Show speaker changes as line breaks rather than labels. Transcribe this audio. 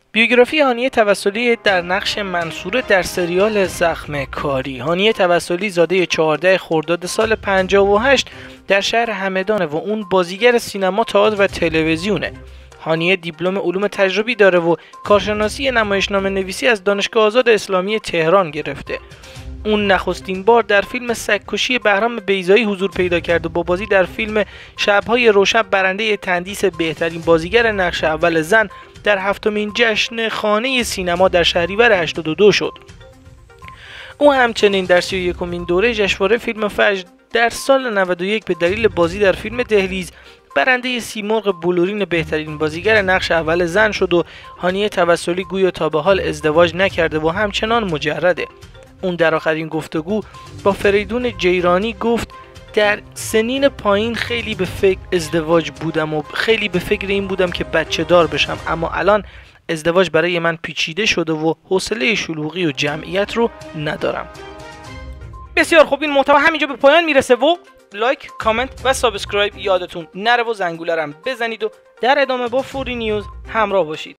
بیوگرافی هانیه توسلی در نقش منصوره در سریال زخم کاری. هانیه توسلی زاده 14 خرداد سال 58 در شهر همدانه و اون بازیگر سینما، تئاتر و تلویزیونه. هانیه دیپلم علوم تجربی داره و کارشناسی نمایشنامه نویسی از دانشگاه آزاد اسلامی تهران گرفته. اون نخستین بار در فیلم سگ‌کشی بهرام بیضایی حضور پیدا کرد و با بازی در فیلم شب‌های روشن برنده تندیس بهترین بازیگر نقش اول زن در 7مین جشن خانه سینما در شهریور 82 شد. او همچنین در 31مین دوره جشنواره فیلم فجر در سال 91 به دلیل بازی در فیلم دهلیز برنده سیمرغ بلورین بهترین بازیگر نقش اول زن شد و هانیه توسلی گویا تا به حال ازدواج نکرده و همچنان مجرده. اون در آخرین گفتگو با فریدون جیرانی گفت در سنین پایین خیلی به فکر ازدواج بودم و خیلی به فکر این بودم که بچه دار بشم، اما الان ازدواج برای من پیچیده شده و حوصله شلوغی و جمعیت رو ندارم. بسیار خوب، این محتوا همینجا به پایان میرسه و لایک، کامنت و سابسکرایب یادتون نره و زنگوله رو بزنید و در ادامه با فوری نیوز همراه باشید.